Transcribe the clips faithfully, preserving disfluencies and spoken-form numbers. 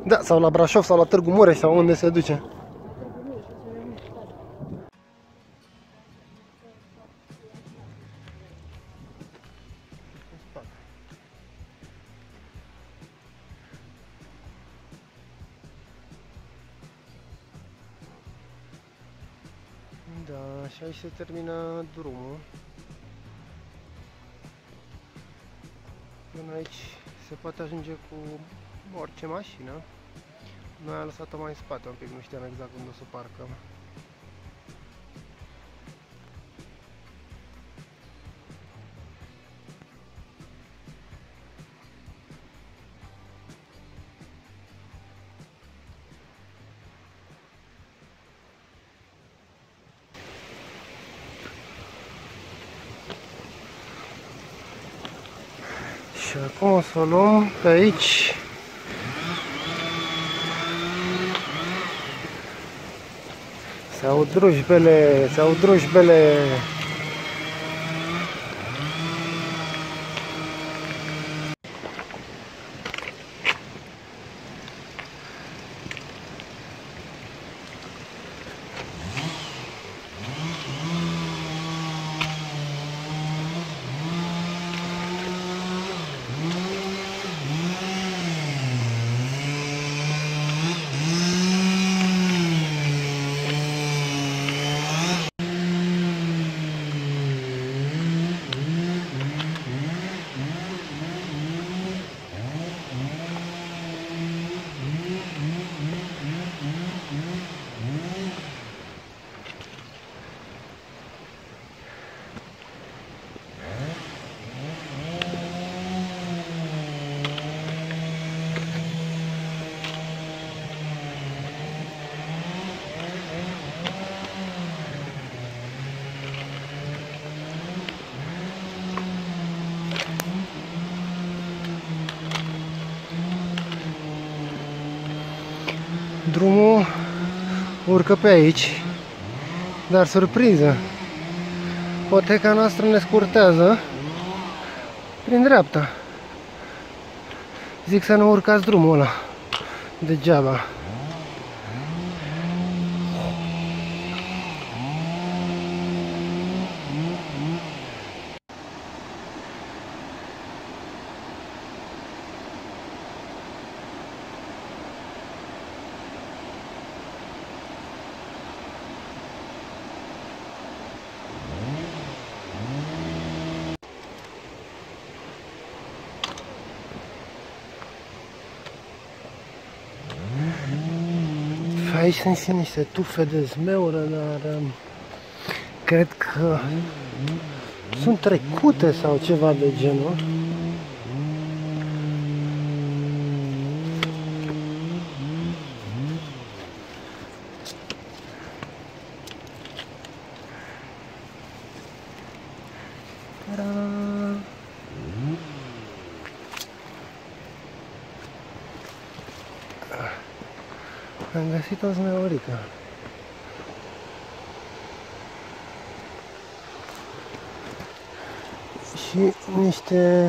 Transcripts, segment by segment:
Da, sau la Brașov, sau la Târgu Mureș, sau unde se duce. Da, și aici se termină drumul. Până aici se poate ajunge cu orice mașină. Noi am lăsat-o mai în spate un pic, nu știam exact unde o să parcăm. Și acum o să o luăm pe aici. Se aud drujbele, se aud drujbele. Drumul urcă pe aici, dar surpriză, poteca noastră ne scurtează prin dreapta. Zic să nu urcați drumul ăla, degeaba. Aici sunt și niște tufe de zmeură, dar um, cred că sunt trecute sau ceva de genul. Am găsit o zmeurică. Și niște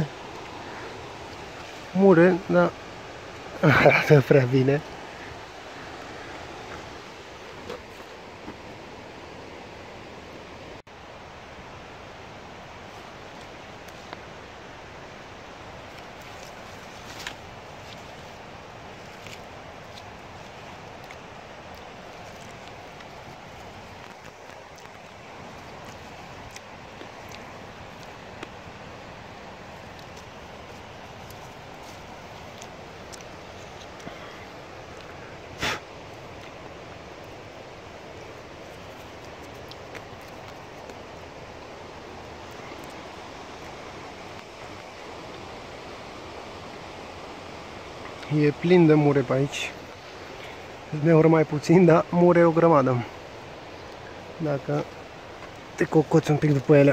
mure, dar arată prea bine. E plin de mure pe aici. Zmeură mai puțin, dar mure o grămadă. Dacă te cocoți un pic după ele.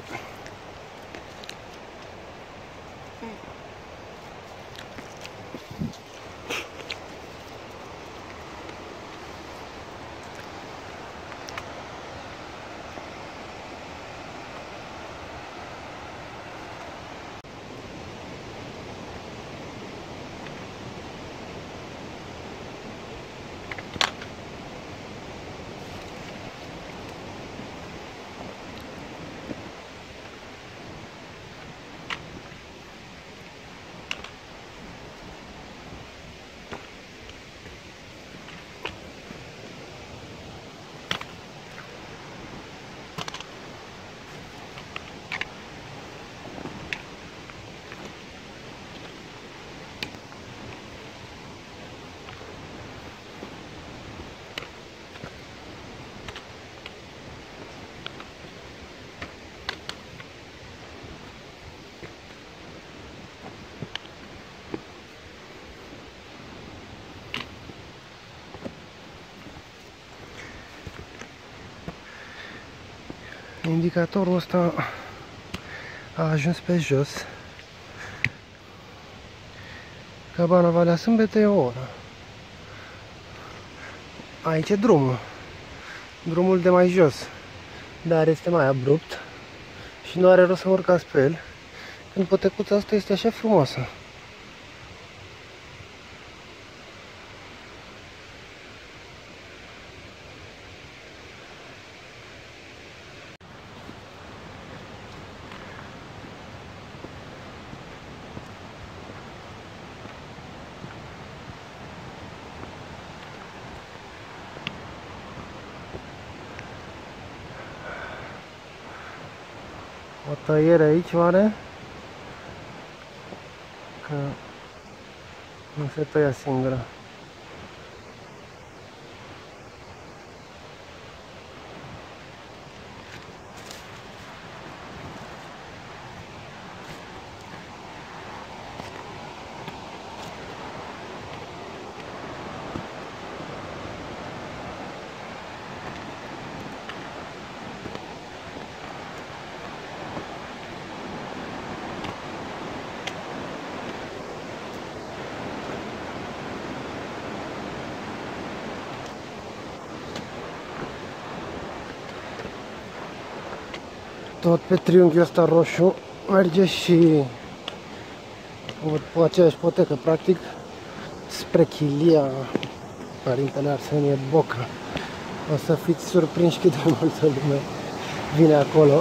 Indicatorul ăsta a ajuns pe jos. Cabana Valea Sâmbete e o oră. Aici e drumul. Drumul de mai jos. Dar este mai abrupt și nu are rost să urcați pe el, când potecuța asta este așa frumoasă. O tăiere aici, oare? Că nu se tăia singură. Tot pe triunghiul ăsta roșu merge și cu aceeași potecă, practic, spre chilia Părintele Arsenie Boca. O să fiți surprinși cât de multă lume vine acolo.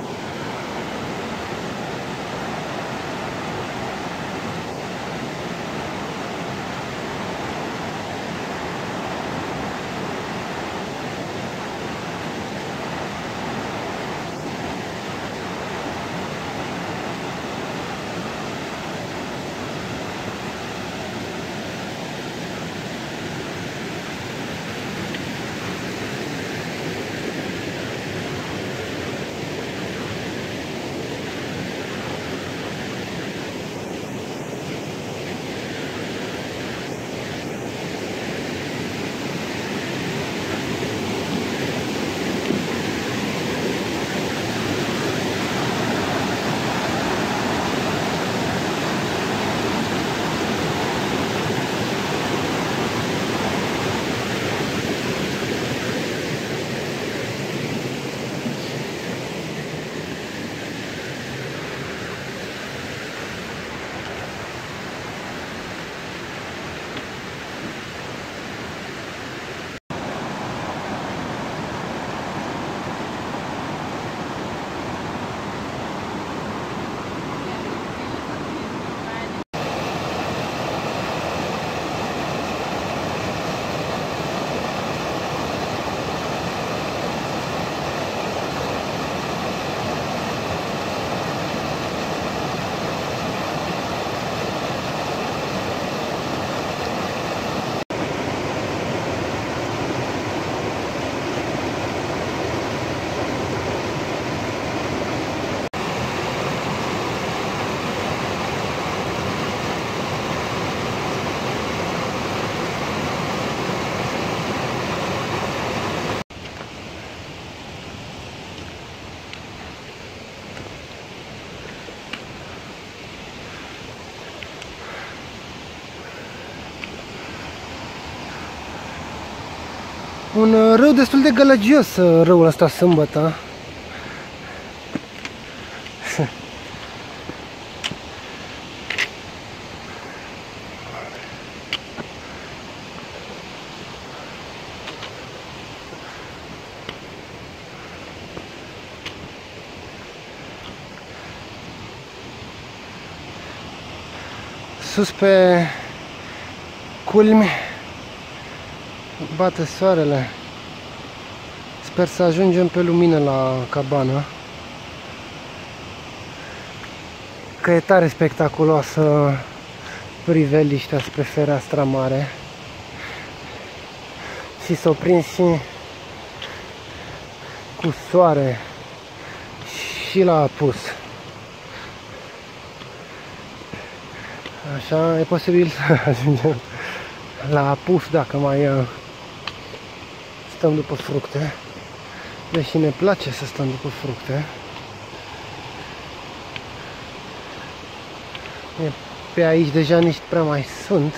Un râu destul de gălăgios, râul ăsta Sâmbătă. Sus pe culmi bate soarele. Sper să ajungem pe lumină la cabană, că e tare spectaculoasă priveliștea spre fereastra mare. Și s-o prins și cu soare și la apus. Așa, e posibil să ajungem la apus dacă mai stăm după fructe. Deși ne place să stăm după fructe, pe aici deja nici prea mai sunt.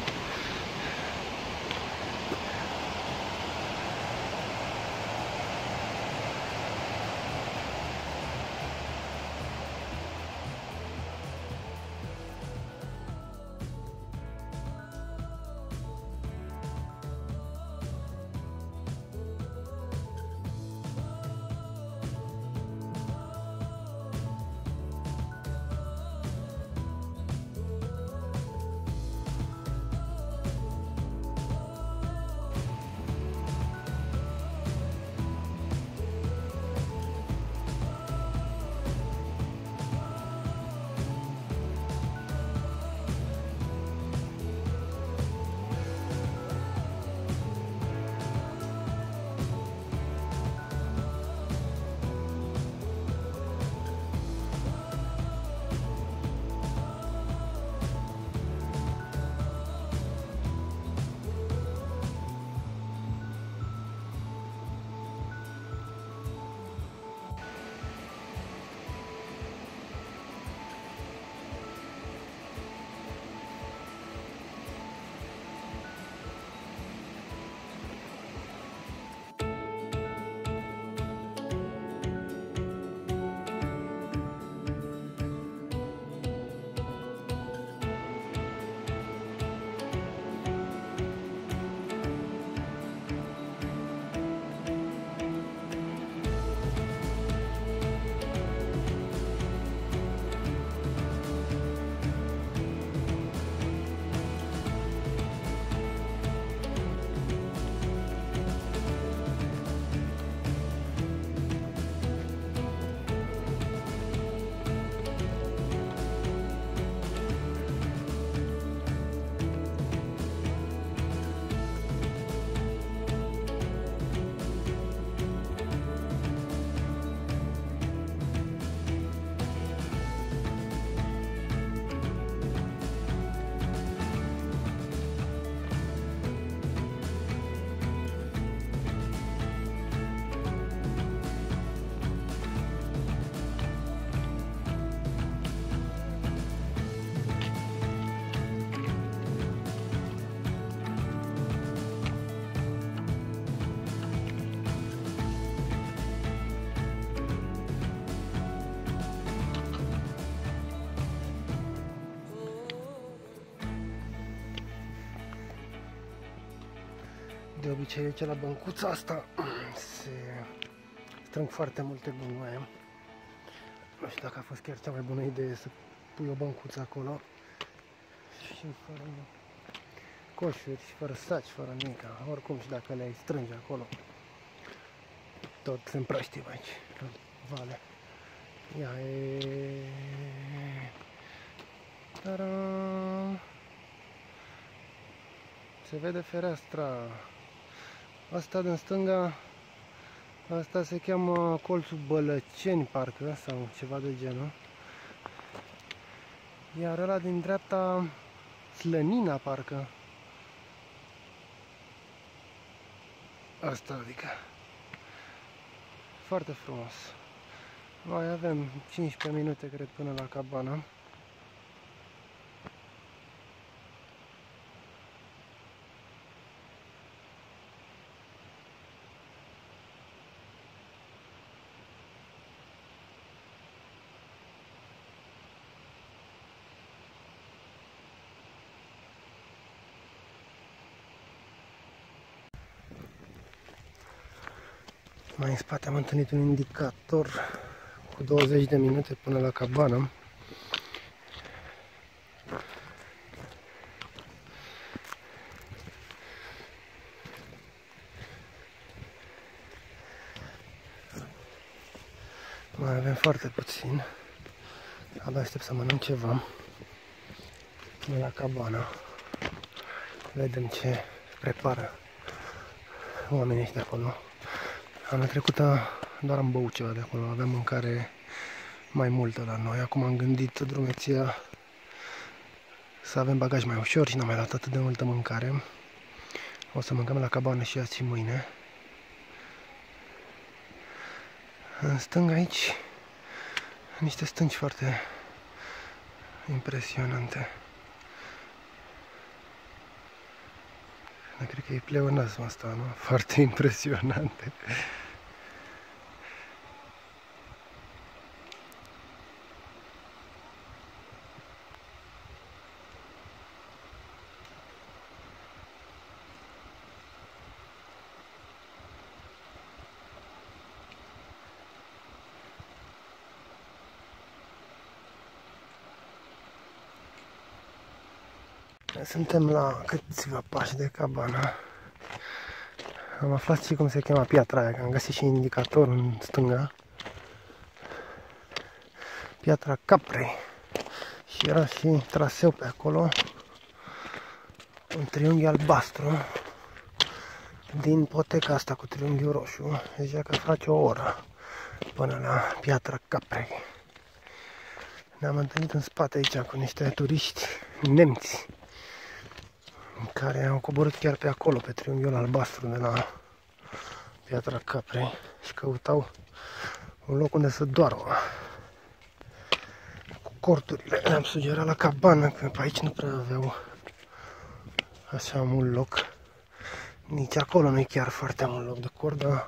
De obicei aici la băncuța asta se strâng foarte multe gunoaie. Nu știu dacă a fost chiar cea mai bună idee să pui o băncuță acolo și fără coșuri, și fără saci, fără nimic. Oricum și dacă le-ai strânge acolo, tot se împrăștie aici, în vale. Ia e... Ta-da! Se vede fereastra. Asta din stânga, asta se cheamă colțul Bălăceni, parcă, sau ceva de genul. Iar ăla din dreapta, Slănina, parcă. Asta, adică. Foarte frumos. Mai avem cincisprezece minute, cred, până la cabană. Mai în spate am întâlnit un indicator cu douăzeci de minute până la cabană. Mai avem foarte puțin. Abia aștept să mănânc ceva până la cabană. Vedem ce prepară oamenii ăștia de acolo. Anul trecut doar am băut ceva de acolo, aveam mâncare mai multă la noi. Acum am gândit drumeția să avem bagaj mai ușor și n-am mai luat atât de multă mâncare. O să mâncăm la cabană și azi și mâine. În stânga aici, niște stânci foarte impresionante. Cred că e pleonasm asta, nu? Foarte impresionante. Suntem la câțiva pași de cabana. Am aflat și cum se cheamă piatra aia, că am găsit și indicator în stânga. Piatra Caprei. Și era și traseu pe acolo. Un triunghi albastru. Din poteca asta cu triunghiul roșu. Zicea că face o oră până la piatra Caprei. Ne-am întâlnit în spate aici cu niște turiști nemți care au coborât chiar pe acolo, pe triunghiul albastru de la piatra Caprei și căutau un loc unde să doarmă cu corturile. Le-am sugerat la cabană, că pe aici nu prea aveau așa mult loc. Nici acolo nu e chiar foarte mult loc de cort, dar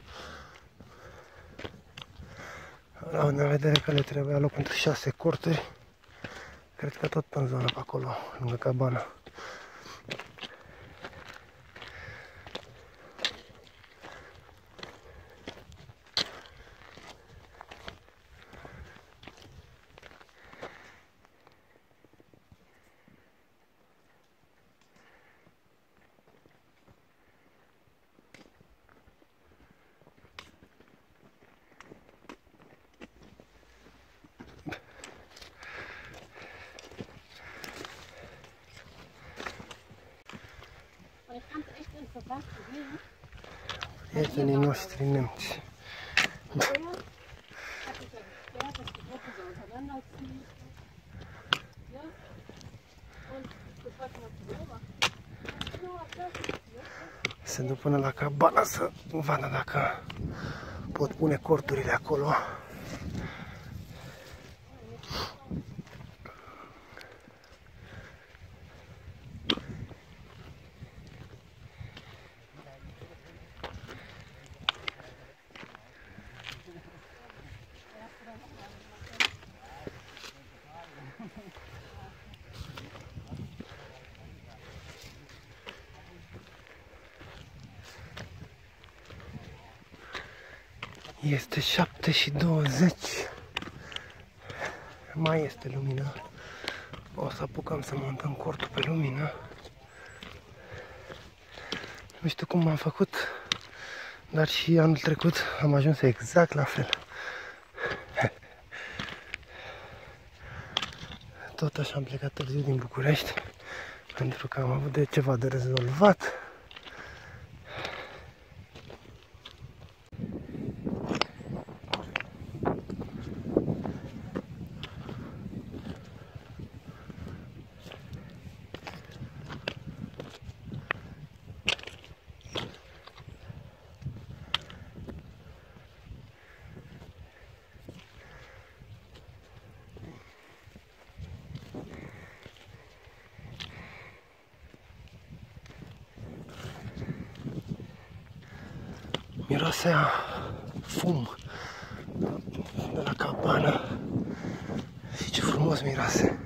la în vedere că le trebuia loc pentru șase corturi. Cred că tot în zona pe acolo, lângă cabană. Prietenii noștri nemți. Se duc până la cabana să vadă dacă pot pune corturile acolo. Este șapte și douăzeci. Mai este lumină. O să apucăm să montăm cortul pe lumină. Nu știu cum am făcut, dar și anul trecut am ajuns exact la fel. Tot așa am plecat târziu din București, pentru că am avut de ceva de rezolvat. Miroase a fum de la cabană și ce frumos miroase.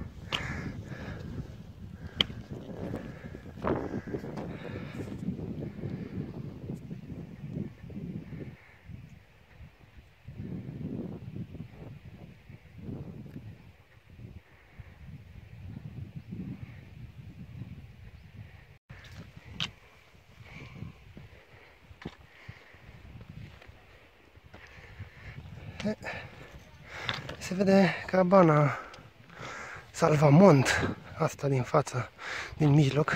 Se vede cabana Salvamont, asta din față, din mijloc.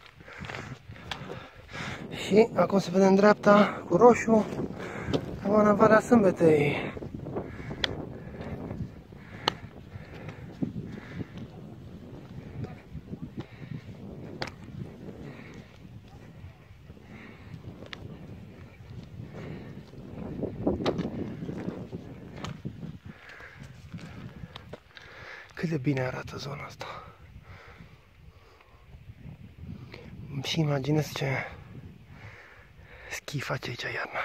Și acum se vede în dreapta, cu roșu, cabana Valea Sâmbetei. Cât de bine arată zona asta. Și imaginez ce schi face aici iarna.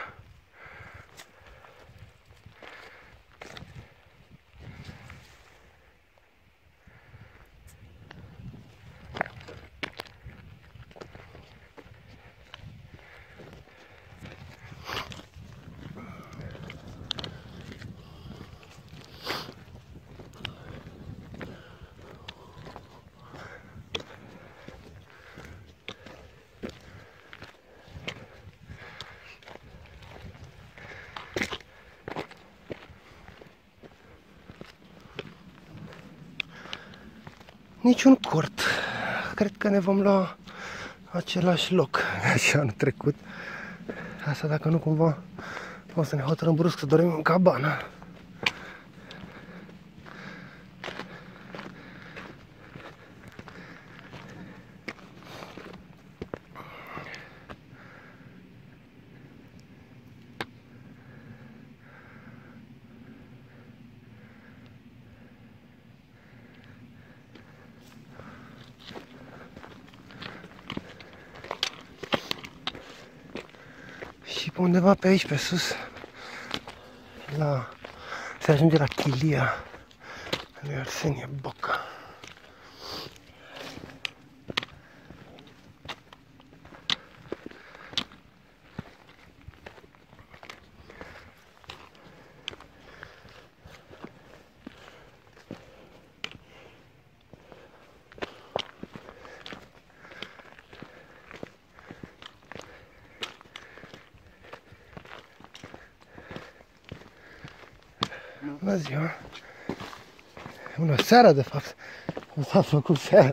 Niciun cort. Cred că ne vom lua același loc și anul trecut. Asta dacă nu cumva o să ne hotărâm brusc să dormim în cabană. Și pe undeva pe aici, pe sus, la, se ajunge la chilia lui Arsenie Boca. Bună ziua! Bună seara, de fapt! Cum s-a făcut seara?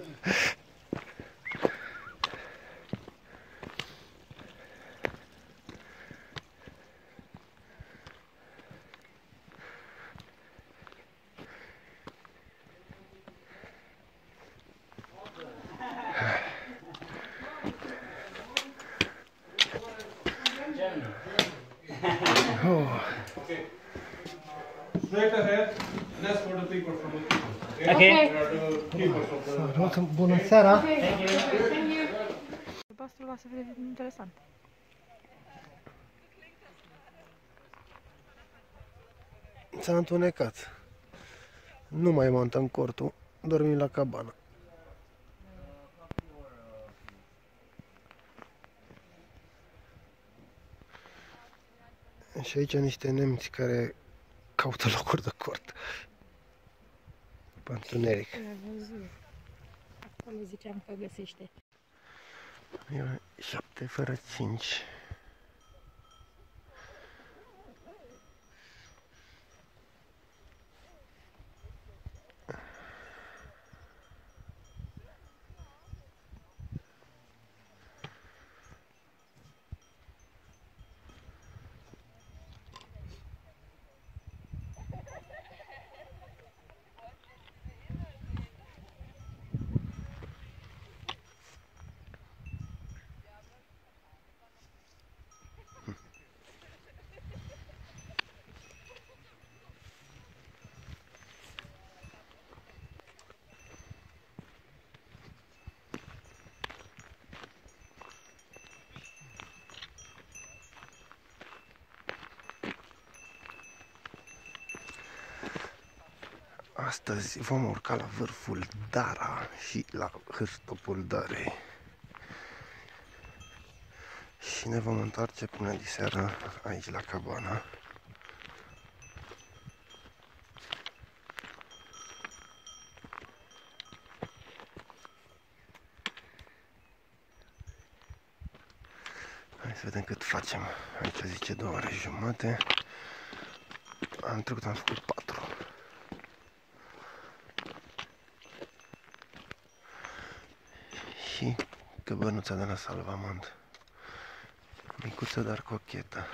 Oh. Straight ahead and ask for the people from the people. Okay. Okay. There are the people from the... Bună seara! Albastru va să fie interesant. S-a întunecat. Nu mai montăm cortul, dormim la cabană. Și aici niște nemți care caută locuri de cort. Pe întuneric. Acolo ziceam că găsește. E șapte fără cinci. Astăzi vom urca la vârful Dara și la Hârstopul Darei. Și ne vom întoarce până diseară aici la cabana. Hai să vedem cât facem. Aici zice două ore jumate. Am trecut, am făcut patru. Și căbănuța de la salvament. Micuță, dar cochetă.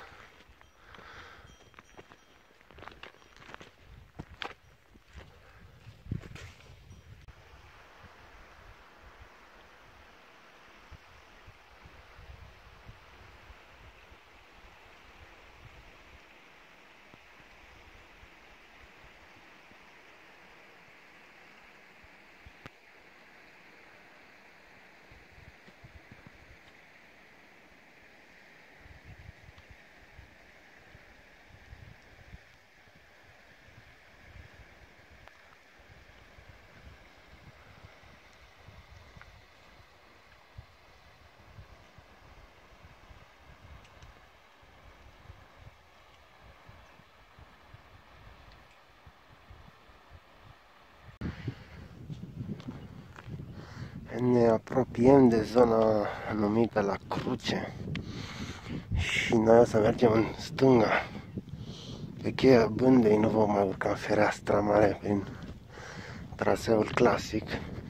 Ne apropiem de zona numită La Cruce și noi o să mergem în stânga pe Cheia Bândei. Nu vom mai urca în Fereastra Mare prin traseul clasic.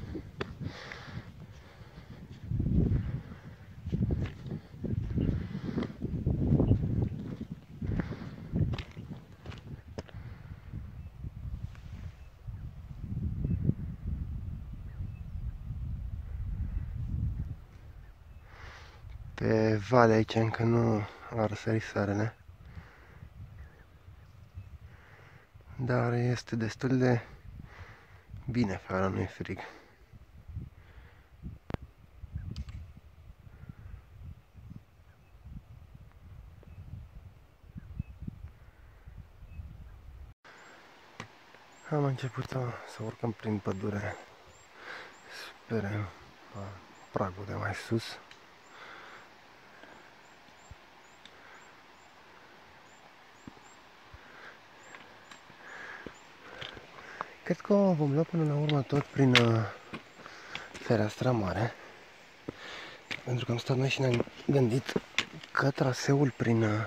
Pe vale aici încă nu a răsărit soarele, dar este destul de bine afară, nu-i frig. Am început să urcăm prin pădure spre pragul de mai sus. Cred că o vom lua până la urmă tot prin uh, Fereastra Mare, pentru că am stat noi și ne-am gândit că traseul prin uh,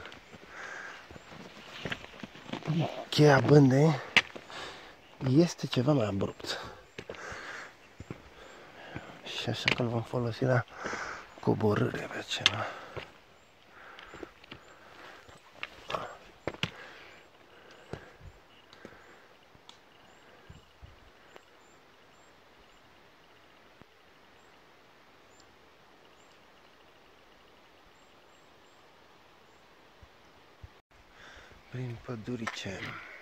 Cheia Bândei este ceva mai abrupt. Și așa că îl vom folosi la coborâre pe acela. Prin pădurice.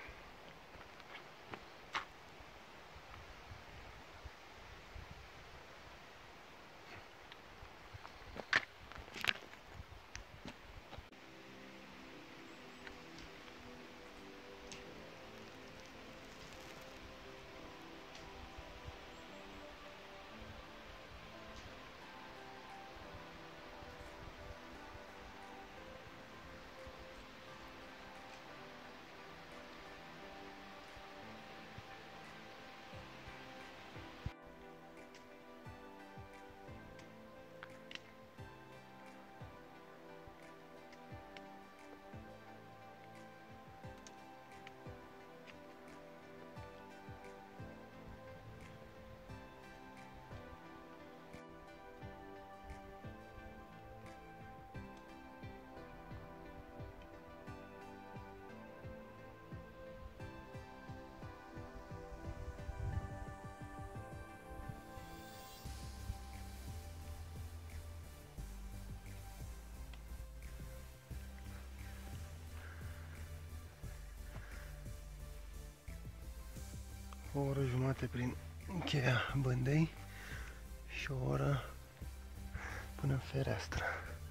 O oră jumate prin Cheia Bândei și o oră până în Fereastra.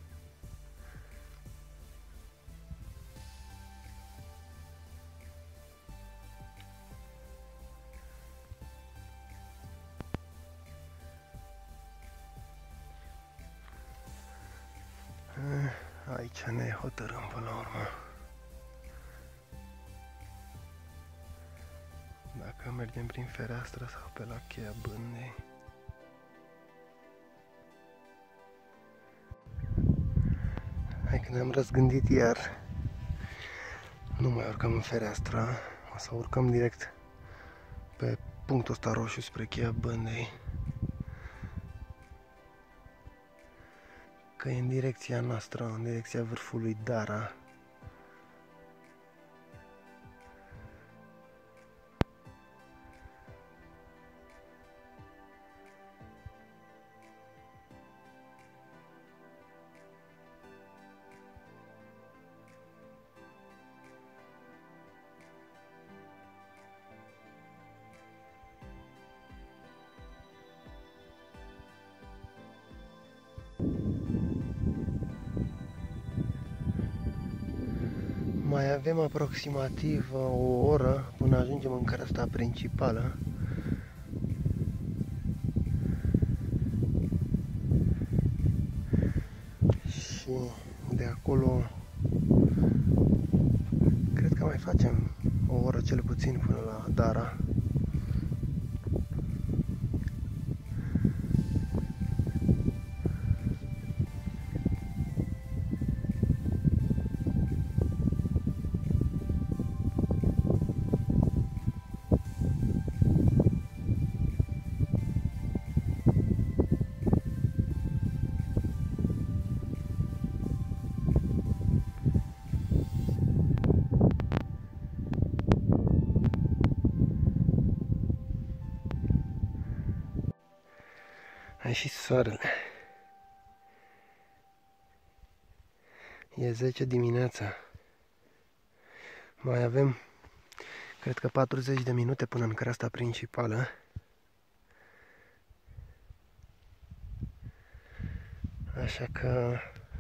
Aici ne hotărâm până la urmă dacă mergem prin Fereastra sau pe la Cheia Bândei. Hai că ne-am răzgândit iar. Nu mai urcăm în Fereastra, o să urcăm direct pe punctul ăsta roșu spre Cheia Bândei, că e în direcția noastră, în direcția vârfului Dara. Mai avem aproximativ o oră până ajungem în cresta principală. Și de acolo cred că mai facem o oră cel puțin până la Dara. A ieșit soarele. E zece dimineața. Mai avem, cred că patruzeci de minute până în creasta principală. Așa că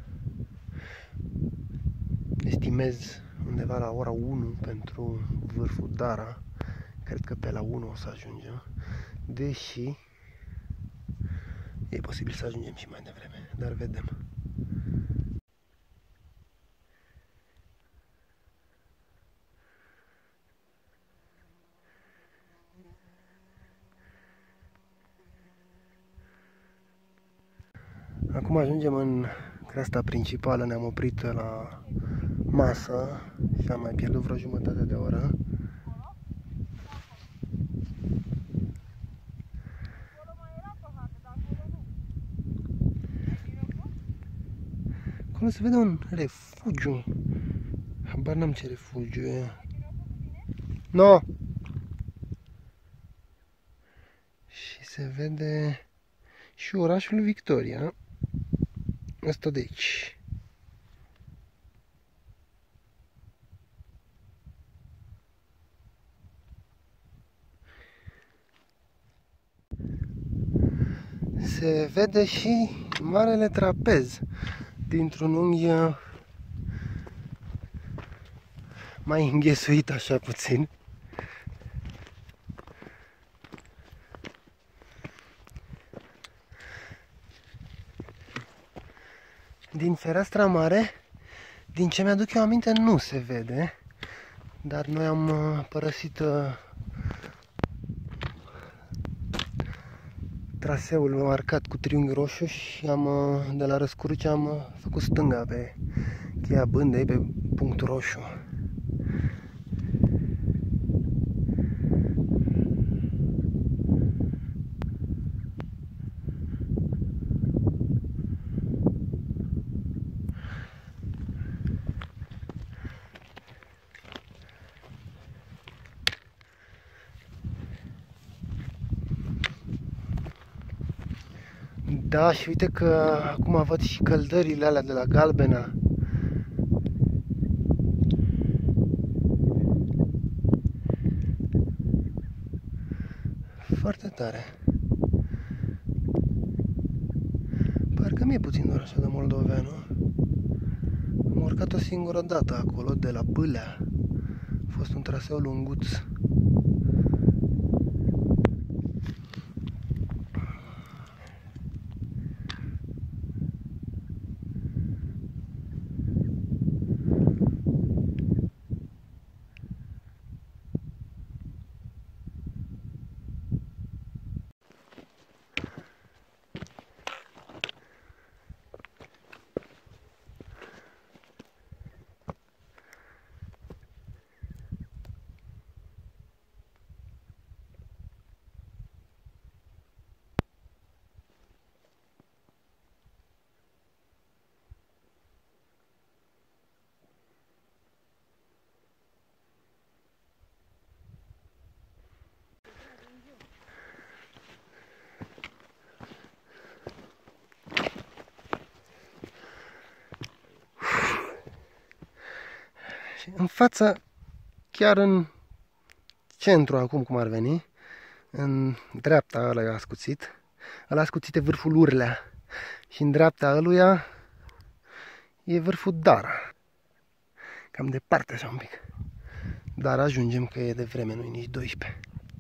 estimez undeva la ora unu pentru vârful Dara. Cred că pe la unu o să ajungem. Deși e posibil să ajungem și mai devreme, dar vedem. Acum ajungem în creasta principală, ne-am oprit la masă și am mai pierdut vreo jumătate de oră. Acolo se vede un refugiu. Habar n-am ce refugiu e. No! Și se vede și orașul Victoria. Asta de aici. Se vede și marele trapez dintr-un unghi mai înghesuit așa puțin. Din fereastra mare, din ce mi-aduc eu aminte, nu se vede, dar noi am părăsit traseul marcat cu triunghi roșu și am, de la Răscuruce am făcut stânga pe cheia Bândei, pe punctul roșu. Da, și uite că acum văd și căldările alea de la Galbena. Foarte tare. Parcă mi-e puțin doar așa de moldoveanu. Am urcat o singură dată acolo, de la Bâlea. A fost un traseu lunguț. Și în față, chiar în centru acum cum ar veni, în dreapta ăla e ascuțit, ăla ascuțit e vârful Urlea și în dreapta ăluia e vârful Dara. Cam departe așa un pic. Dar ajungem că e de vreme, nu e nici douăsprezece.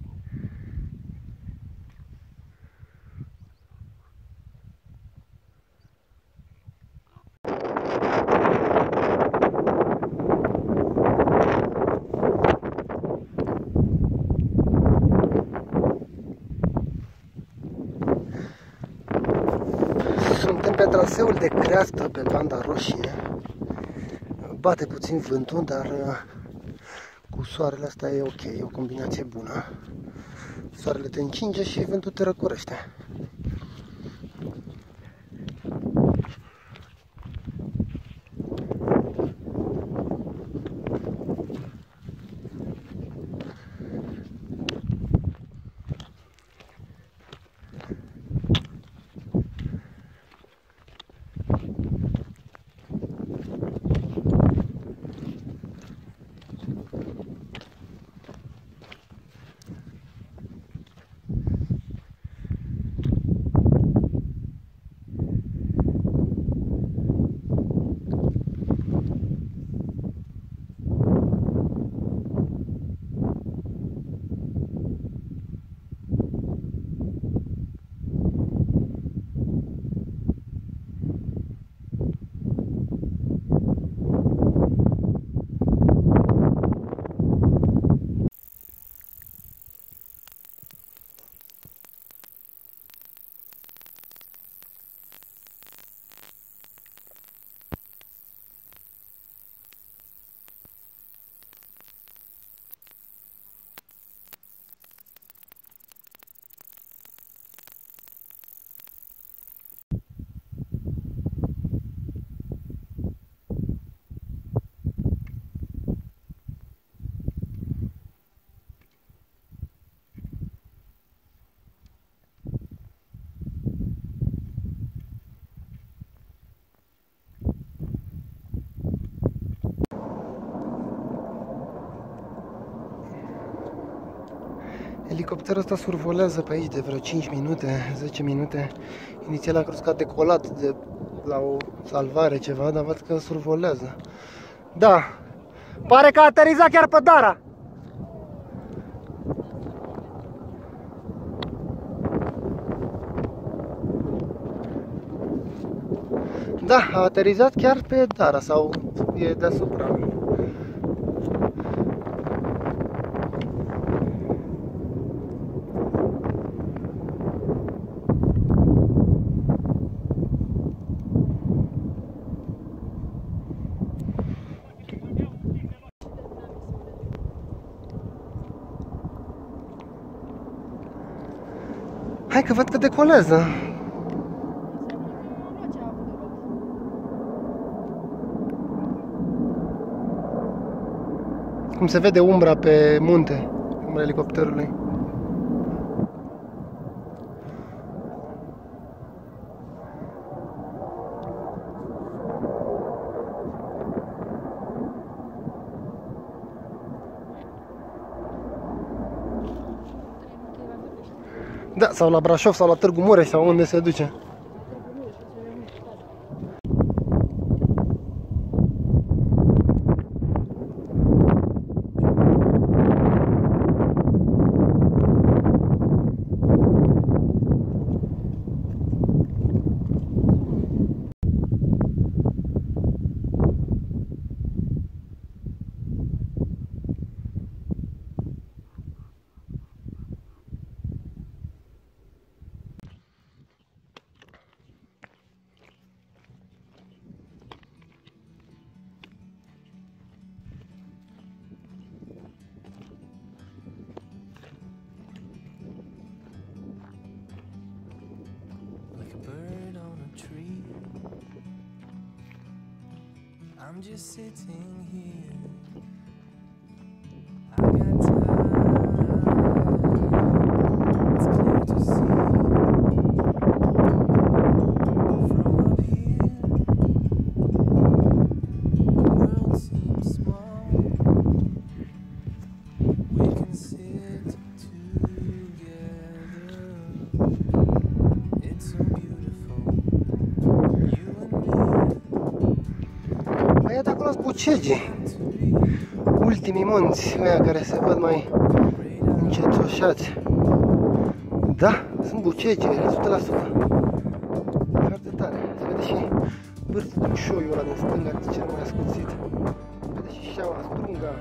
Suntem pe traseul de creastă pe banda roșie. Bate puțin vântul, dar cu soarele asta e ok, e o combinație bună. Soarele te încinge și vântul te răcorește. Elicopterul ăsta survolează pe aici de vreo cinci minute, zece minute. Inițial am crezut că a decolat de la o salvare ceva, dar văd că survolează. Da, pare că a aterizat chiar pe Dara. Da, a aterizat chiar pe Dara sau e deasupra. Hai că văd că decolează. Cum se vede umbra pe munte, umbra elicopterului. Da, sau la Brașov, sau la Târgu Mureș, sau unde se duce. I'm just sitting here. I got time. It's clear to see from up here. The world seems small. We can sit together. It's so beautiful. You and me. Aia de acolo sunt Bucegii, ultimii munți, ăia care se văd mai încetoșați. Da, sunt Bucegii, o sută la sută. Foarte tare. Se vede și vârful Bușoiul ăla din stânga, cel mai ascuțit. Se vede și șaua, strunga.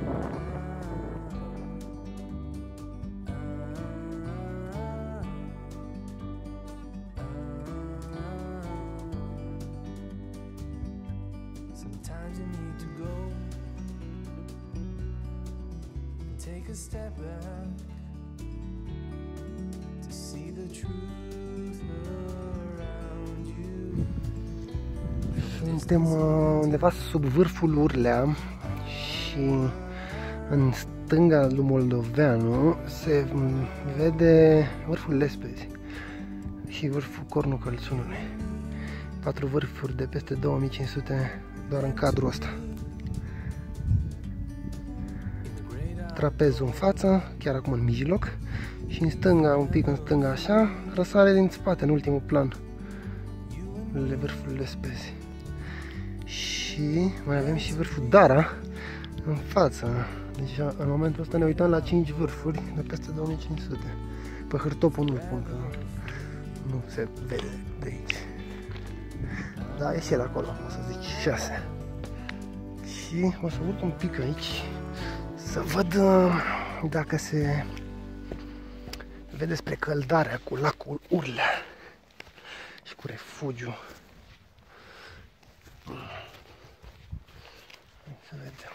Sometimes you need to go and take a step back to see the truth around you. Suntem undeva sub vârful Urlea și în stânga lui Moldoveanu se vede vârful Lespezi și vârful Cornul Călțunului. Patru vârfuri de peste două mii cinci sute doar în cadrul ăsta. Trapezul în față, chiar acum în mijloc, și în stânga, un pic în stânga așa, răsare din spate, în ultimul plan, vârful Lespezi. Și mai avem și vârful Dara în față. Deci în momentul ăsta ne uităm la cinci vârfuri de peste două mii cinci sute. Pe hârtopul nu spun că nu, nu se vede de aici. Da, e și el acolo, o să zic șase. Și o să urc un pic aici să văd dacă se vede spre Căldarea cu lacul Urlea și cu refugiu. Să vedem.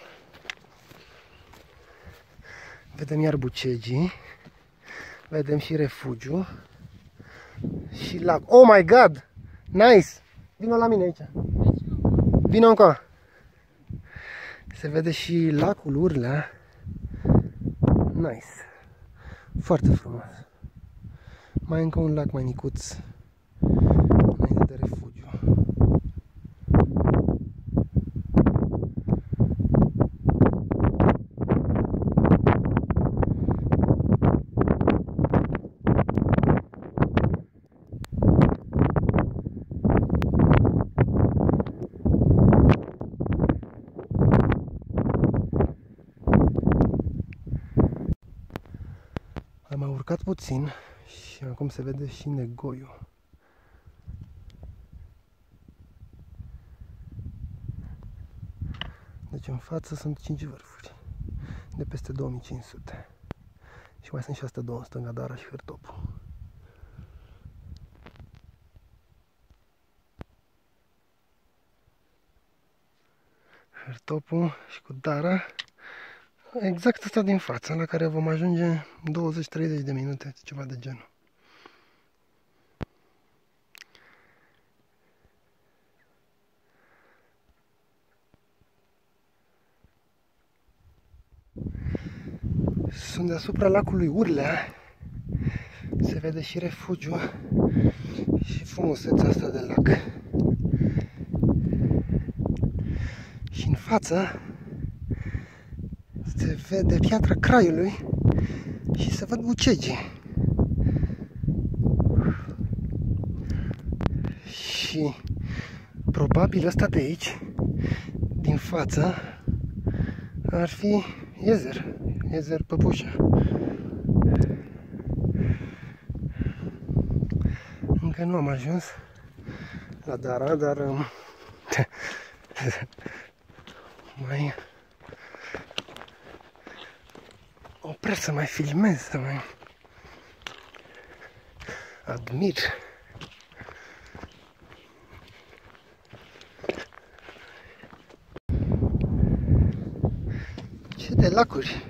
Vedem iar Bucegii, vedem și refugiu și lac. Oh my god! Nice! Vino la mine aici. Vino încă. Se vede și lacul Urlea. Nice. Foarte frumos. Mai încă un lac mai micuț înainte de refugiu. puțin și acum se vede și Negoiul. Deci în față sunt cinci vârfuri de peste două mii cinci sute și mai sunt și astea două în stânga, Dara și Hârtopul. Hârtopul și cu Dara, exact asta din față, la care vom ajunge douăzeci treizeci de minute, ceva de genul. Sunt deasupra lacului Urlea, se vede și refugiul și frumusețea asta de lac. Și în față se vede Piatra Craiului și se văd bucegii. Și probabil ăsta de aici, din față, ar fi Iezer, Iezer Păpușa. Încă nu am ajuns la Dara, dar mai opresc să mai filmez, să mai admir. Ce de lacuri!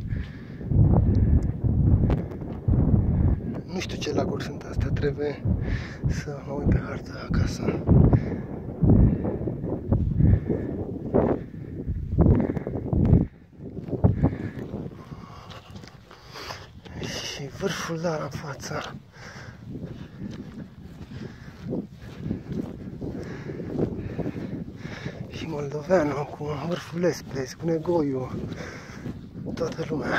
Nu știu ce lacuri sunt astea, trebuie să mă uit pe hartă acasă. Și vârful Dara în față. Și Moldoveanu cu vârful Lespres, cu Negoiul, toată lumea.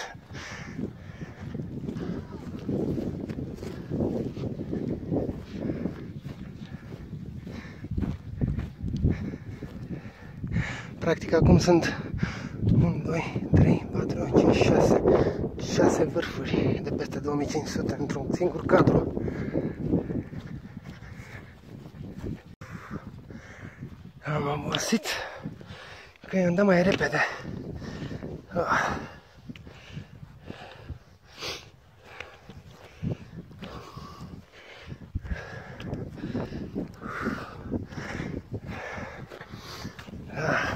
Practic acum sunt unu, doi, trei, patru, cinci, șase, șase vârfuri de peste două mii cinci sute într-un singur cadru. Am obosit că i-am dat mai repede. Ah. Ah.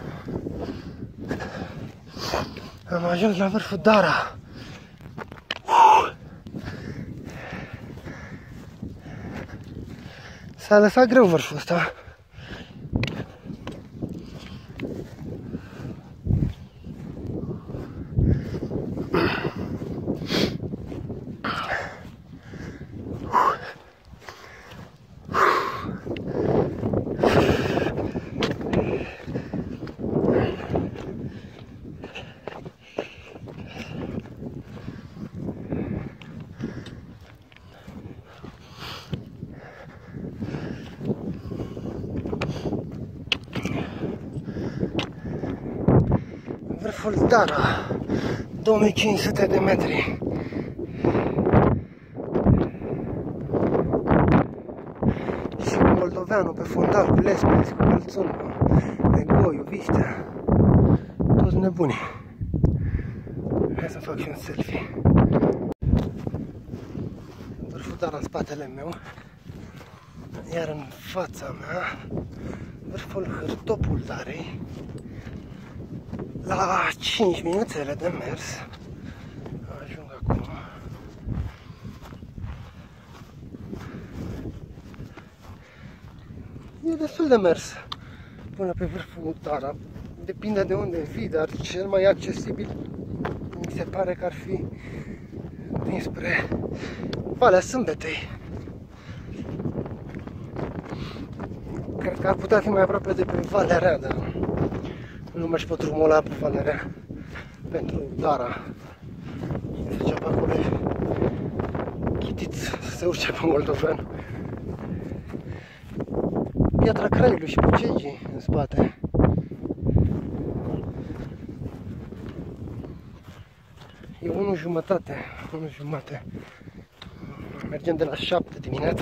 Am ajuns la vârful Dara. S-a lăsat greu vârful ăsta. Vârful Dara, două mii cinci sute de metri. Și cu Moldoveanu pe fundal, cu Lespres, cu Călțunul, Negoiu, Vistea, toți nebuni. Hai să fac și un selfie. Vârful Dara în spatele meu, iar în fața mea, vârful Hârtopul Darei. La cinci minuțele de mers ajung acum. E destul de mers până pe vârful Dara. Depinde de unde vii, dar cel mai accesibil mi se pare că ar fi dinspre Valea Sâmbetei. Cred că ar putea fi mai aproape de pe Valea Rea, dar nu mergi pe drumul ăla pe Valea Rea pentru Dara. Se zicea pe acolo chitit să se urce pe Moldoveanu. Piatra Craiului și bucegii în spate. E unu jumătate, unu jumătate Mergem de la șapte dimineața.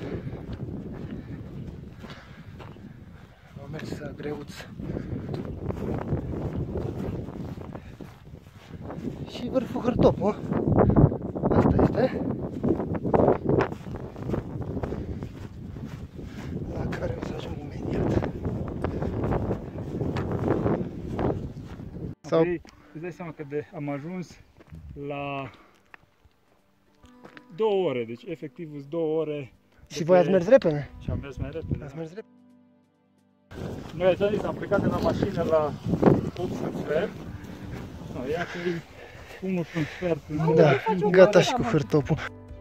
Am mers greuț. Și vârful Hârtopul. Asta este. La care o să ajung imediat. Sau... Apoi, îți dai seama că de, am ajuns la două ore, deci efectiv sunt două ore. Și voi ați mers repede? Și am mers mai repede. Ați mers repede? Noi ați zis, am plecat de la mașină la opt și un sfert. No, ia că e unu și un sfert. Da, gata și cu Hârtopul.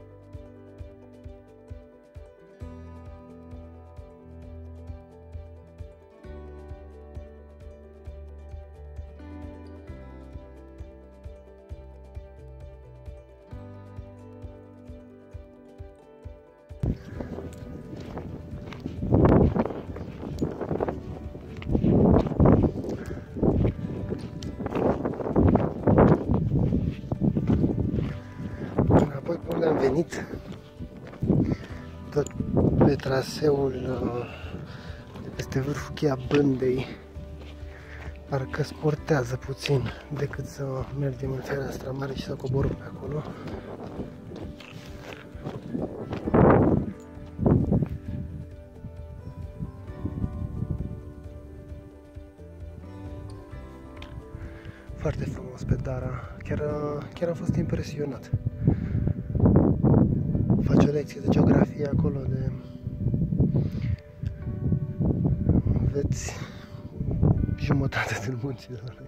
Apoi pe unde am venit, tot pe traseul de peste vârful Cheia Bândei, parcă sportează puțin decât să mergem în Fereastra Mare și să coborâm pe acolo. Foarte frumos pe Dara, chiar, chiar am fost impresionat. Faci o lecție de geografie acolo, de... Veți jumătate din munților.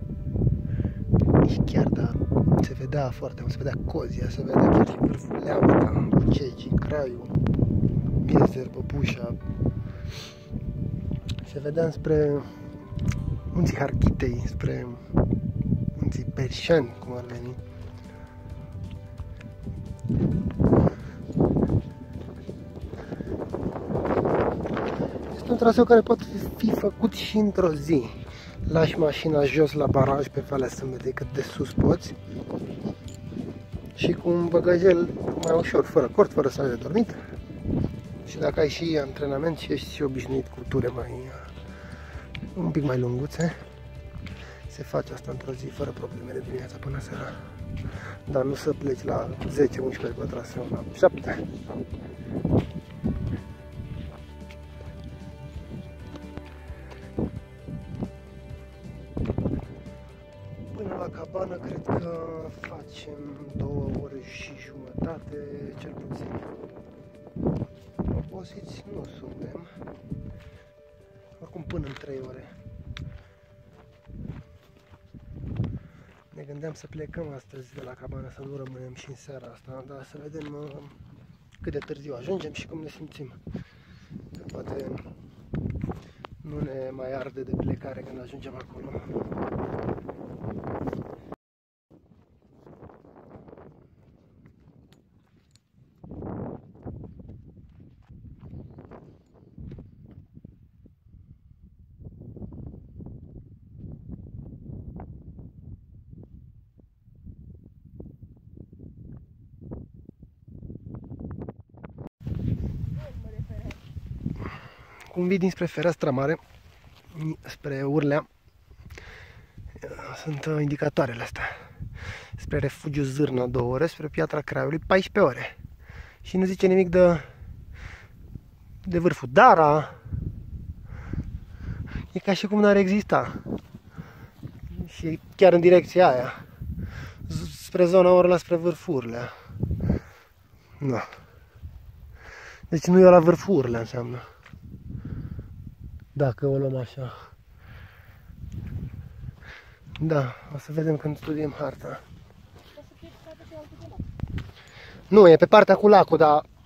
Și chiar, da, se vedea foarte mult, se vedea Cozia, se vedea chiar și vârful Leauta, Bucegii, Craiul, Miezer, Păpușa. Se vedea spre munții Harghitei, spre munții Perșani, cum ar veni. Este un traseu care poate fi făcut și într-o zi. Lași mașina jos la baraj pe Valea Sâmbetei cât de sus poți și cu un băgajel mai ușor, fără cort, fără sale de dormit. Și dacă ai și antrenament și ești și obișnuit cu ture mai un pic mai lunguțe, se face asta într-o zi fără probleme de dimineața până seara. Dar nu să pleci la zece unsprezece pe traseu, la șapte. Până la cabană cred că facem două ore și jumătate, cel puțin. Obosiți nu suntem. Oricum până în trei ore. Ne gândeam să plecăm astăzi de la cabană, să nu rămânem și în seara asta, dar să vedem uh, cât de târziu ajungem și cum ne simțim. Că poate nu ne mai arde de plecare când ajungem acolo. Cum vii dinspre Fereastra Mare, spre Urlea, sunt indicatoarele astea. Spre Refugiu Zârnă două ore, spre Piatra Craiului paisprezece ore. Și nu zice nimic de, de vârful Dara. E ca și cum n-ar exista. Și chiar în direcția aia, spre zona Orla, spre vârful Urlea. Da. Deci nu e la vârful Urlea, înseamnă. Dacă o luăm așa. Da, o să vedem când studiem harta. Nu, e pe partea cu lacul, dar